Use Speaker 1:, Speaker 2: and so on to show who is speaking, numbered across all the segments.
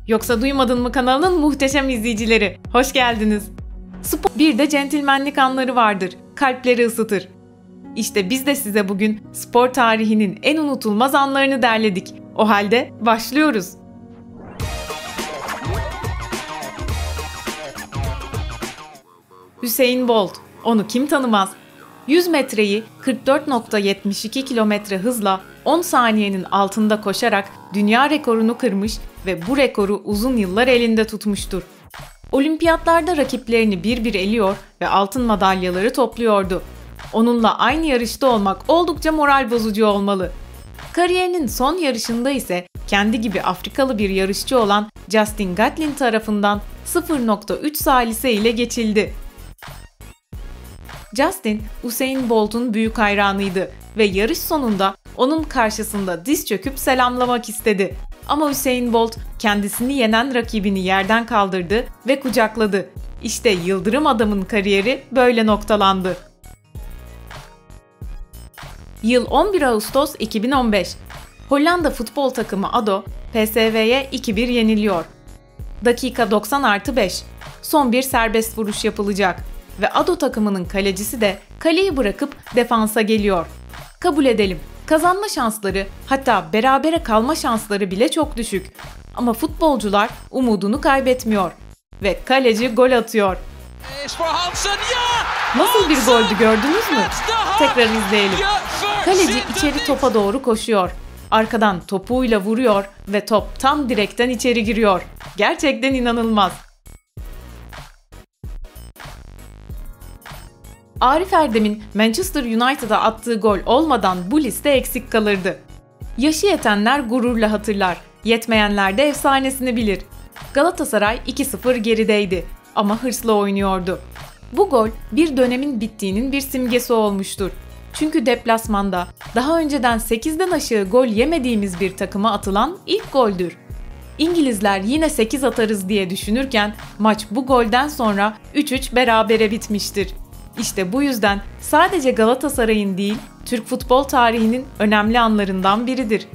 Speaker 1: Yoksa Duymadın mı kanalının muhteşem izleyicileri, hoş geldiniz. Bir de centilmenlik anları vardır, kalpleri ısıtır. İşte biz de size bugün spor tarihinin en unutulmaz anlarını derledik. O halde başlıyoruz. Usain Bolt, onu kim tanımaz? 100 metreyi 44.72 kilometre hızla 10 saniyenin altında koşarak dünya rekorunu kırmış ve bu rekoru uzun yıllar elinde tutmuştur. Olimpiyatlarda rakiplerini bir bir eliyor ve altın madalyaları topluyordu. Onunla aynı yarışta olmak oldukça moral bozucu olmalı. Kariyerinin son yarışında ise kendi gibi Afrikalı bir yarışçı olan Justin Gatlin tarafından 0.3 salise ile geçildi. Justin, Usain Bolt'un büyük hayranıydı ve yarış sonunda onun karşısında diz çöküp selamlamak istedi. Ama Usain Bolt kendisini yenen rakibini yerden kaldırdı ve kucakladı. İşte Yıldırım Adam'ın kariyeri böyle noktalandı. Yıl 11 Ağustos 2015. Hollanda futbol takımı ADO, PSV'ye 2-1 yeniliyor. Dakika 90+5. Son bir serbest vuruş yapılacak. Ve ADO takımının kalecisi de kaleyi bırakıp defansa geliyor. Kabul edelim, kazanma şansları, hatta berabere kalma şansları bile çok düşük. Ama futbolcular umudunu kaybetmiyor. Ve kaleci gol atıyor. Nasıl bir goldü, gördünüz mü? Tekrar izleyelim. Kaleci içeri topa doğru koşuyor. Arkadan topuğuyla vuruyor ve top tam direkten içeri giriyor. Gerçekten inanılmaz. Arif Erdem'in Manchester United'a attığı gol olmadan bu liste eksik kalırdı. Yaşı yetenler gururla hatırlar, yetmeyenler de efsanesini bilir. Galatasaray 2-0 gerideydi ama hırsla oynuyordu. Bu gol bir dönemin bittiğinin bir simgesi olmuştur. Çünkü deplasmanda daha önceden 8'den aşağı gol yemediğimiz bir takıma atılan ilk goldür. İngilizler yine 8 atarız diye düşünürken maç bu golden sonra 3-3 berabere bitmiştir. İşte bu yüzden sadece Galatasaray'ın değil, Türk futbol tarihinin önemli anlarından biridir.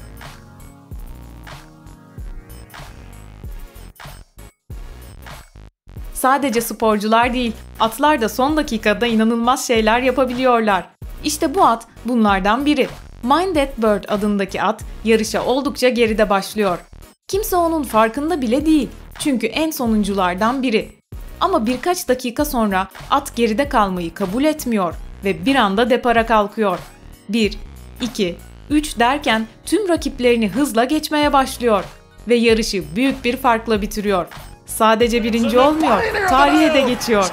Speaker 1: Sadece sporcular değil, atlar da son dakikada inanılmaz şeyler yapabiliyorlar. İşte bu at bunlardan biri. Mind That Bird adındaki at yarışa oldukça geride başlıyor. Kimse onun farkında bile değil, çünkü en sonunculardan biri. Ama birkaç dakika sonra at geride kalmayı kabul etmiyor ve bir anda depara kalkıyor. 1, 2, 3 derken tüm rakiplerini hızla geçmeye başlıyor ve yarışı büyük bir farkla bitiriyor. Sadece birinci olmuyor, tarihe de geçiyor.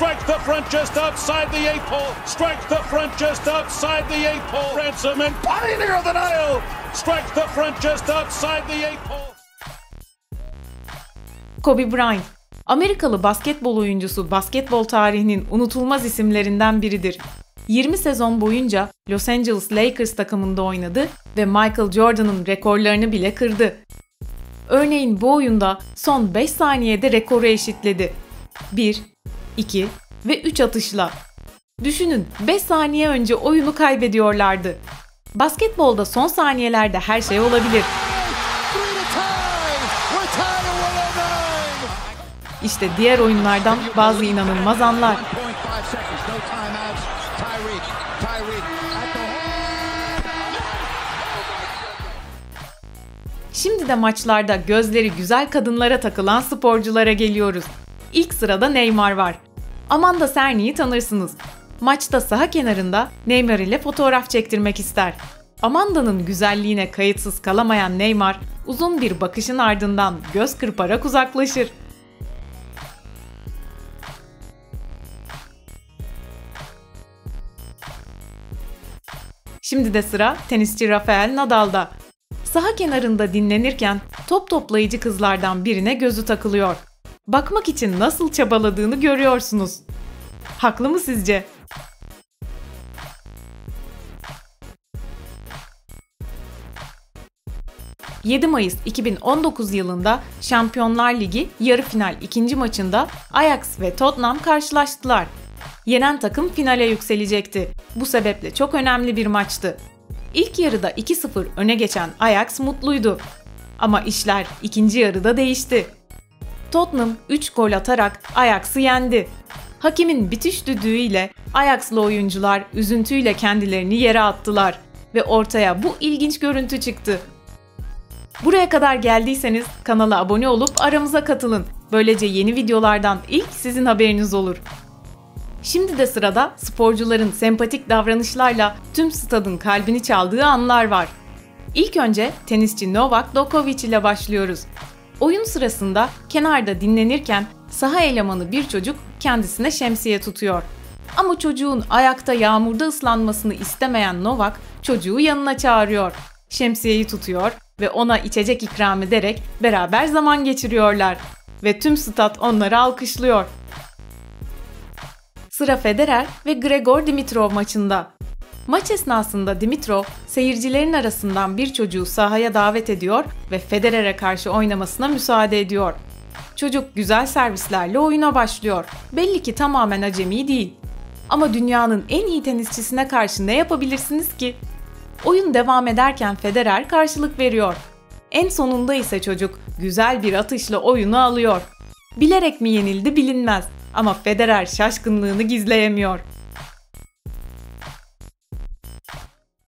Speaker 1: Kobe Bryant, Amerikalı basketbol oyuncusu, basketbol tarihinin unutulmaz isimlerinden biridir. 20 sezon boyunca Los Angeles Lakers takımında oynadı ve Michael Jordan'ın rekorlarını bile kırdı. Örneğin bu oyunda son 5 saniyede rekoru eşitledi. 1, 2 ve 3 atışla. Düşünün, 5 saniye önce oyunu kaybediyorlardı. Basketbolda son saniyelerde her şey olabilir. İşte diğer oyunlardan bazı inanılmaz anlar. Şimdi de maçlarda gözleri güzel kadınlara takılan sporculara geliyoruz. İlk sırada Neymar var. Amanda Cerny'i tanırsınız. Maçta saha kenarında Neymar ile fotoğraf çektirmek ister. Amanda'nın güzelliğine kayıtsız kalamayan Neymar, uzun bir bakışın ardından göz kırparak uzaklaşır. Şimdi de sıra tenisçi Rafael Nadal'da. Saha kenarında dinlenirken top toplayıcı kızlardan birine gözü takılıyor. Bakmak için nasıl çabaladığını görüyorsunuz. Haklı mı sizce? ...7 Mayıs 2019 yılında Şampiyonlar Ligi yarı final ikinci maçında Ajax ve Tottenham karşılaştılar. Yenen takım finale yükselecekti. Bu sebeple çok önemli bir maçtı. İlk yarıda 2-0 öne geçen Ajax mutluydu. Ama işler ikinci yarıda değişti. Tottenham 3 gol atarak Ajax'ı yendi. Hakemin bitiş düdüğüyle Ajax'lı oyuncular üzüntüyle kendilerini yere attılar ve ortaya bu ilginç görüntü çıktı. Buraya kadar geldiyseniz kanala abone olup aramıza katılın. Böylece yeni videolardan ilk sizin haberiniz olur. Şimdi de sırada sporcuların sempatik davranışlarla tüm stadın kalbini çaldığı anlar var. İlk önce tenisçi Novak Djokovic ile başlıyoruz. Oyun sırasında kenarda dinlenirken saha elemanı bir çocuk kendisine şemsiye tutuyor. Ama çocuğun ayakta yağmurda ıslanmasını istemeyen Novak çocuğu yanına çağırıyor. Şemsiyeyi tutuyor ve ona içecek ikram ederek beraber zaman geçiriyorlar. Ve tüm stat onları alkışlıyor. Sıra Federer ve Grigor Dimitrov maçında. Maç esnasında Dimitrov, seyircilerin arasından bir çocuğu sahaya davet ediyor ve Federer'e karşı oynamasına müsaade ediyor. Çocuk güzel servislerle oyuna başlıyor. Belli ki tamamen acemi değil. Ama dünyanın en iyi tenisçisine karşı ne yapabilirsiniz ki? Oyun devam ederken Federer karşılık veriyor. En sonunda ise çocuk güzel bir atışla oyunu alıyor. Bilerek mi yenildi bilinmez ama Federer şaşkınlığını gizleyemiyor.